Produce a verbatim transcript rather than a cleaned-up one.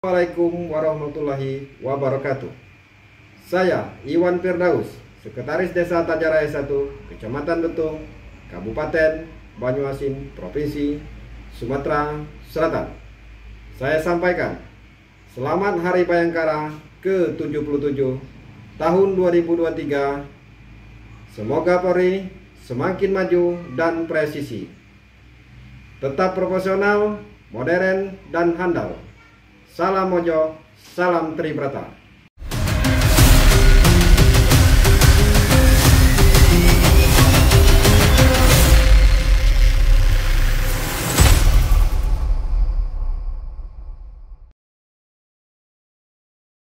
Assalamualaikum warahmatullahi wabarakatuh. Saya Iwan Firdaus, Sekretaris Desa Tajaraya satu, Kecamatan Betung, Kabupaten Banyuasin, Provinsi Sumatera Selatan. Saya sampaikan selamat Hari Bayangkara ke tujuh puluh tujuh tahun dua ribu dua puluh tiga. Semoga Polri semakin maju dan presisi, tetap profesional, modern, dan handal. Salam Mojo, salam Tribrata.